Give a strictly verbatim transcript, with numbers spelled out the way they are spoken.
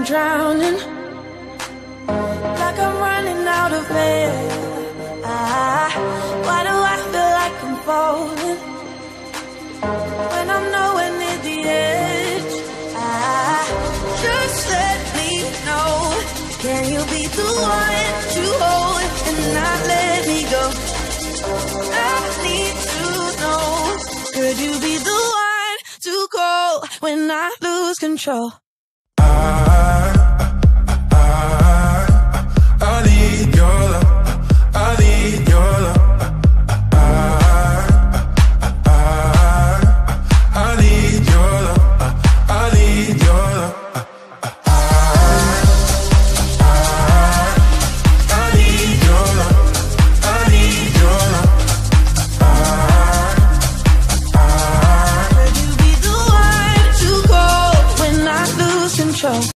drowning, like I'm running out of air. Ah, why do I feel like I'm falling when I'm nowhere near the edge? Ah, just let me know, can you be the one to hold and not let me go? I need to know, could you be the one to call when I lose control? I need your love, I need your love. I, I, I need your love, I need your love. I, I need your love, I need your love. Could you be the one to call when I lose control?